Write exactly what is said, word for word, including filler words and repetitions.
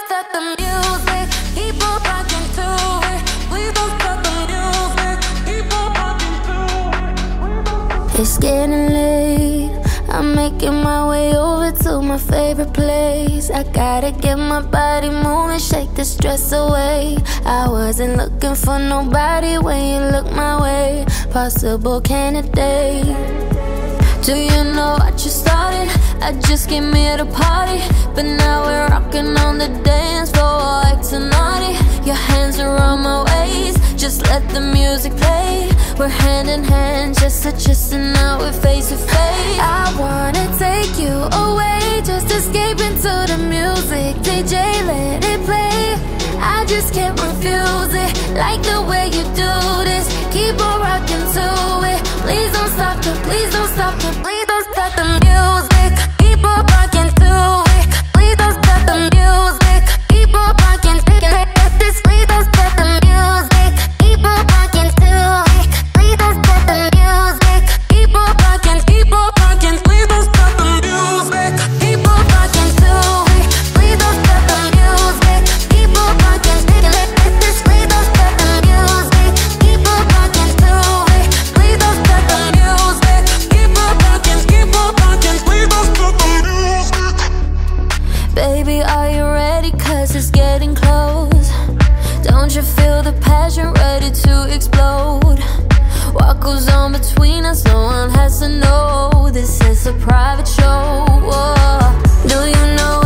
don't stop the music. Keep on rocking to it. Please don't stop the music. Keep on rocking to it. It's getting late. I'm making my way over to my favorite place. I gotta get my body moving, shake the stress away. I wasn't looking for nobody when you look my way. Possible candidate. Do you know what you started? I just came here to party, but now we're rocking on the dance floor, acting naughty. Your hands around my waist, just let the music play. We're hand in hand, just adjusting, now we're face to face. I wanna take you away, just escape into the music. D J, let it play. I just can't refuse it. Like the way you do this, keep on rocking to it. Please don't stop it, please don't stop it, please don't stop the music. Keep on rocking to it. Please don't stop the music. Keep on rocking to it. This, please don't stop the music. Keep on rocking to it. Please don't stop the music. Keep on rocking, keep on rocking. Please don't stop the music. Keep on rocking to it. Please don't stop the music. Keep on rocking to it. This, please don't stop the music. Keep on rocking to it. Please don't stop the music. Keep on rocking, keep on rocking. Please don't stop the music. Baby, are you ready? Cause it's getting close. Don't you feel the passion ready to explode? What goes on between us, no one has to know. This is a private show. Whoa. Do you know